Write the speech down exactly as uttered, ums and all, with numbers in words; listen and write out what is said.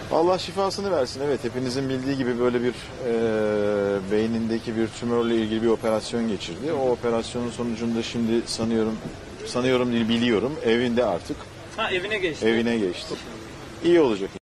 Allah şifasını versin. Evet, hepinizin bildiği gibi böyle bir e, beynindeki bir tümörle ilgili bir operasyon geçirdi. O operasyonun sonucunda şimdi sanıyorum, sanıyorum değil biliyorum evinde artık. Ha evine geçti. Evine geçti. İyi olacak.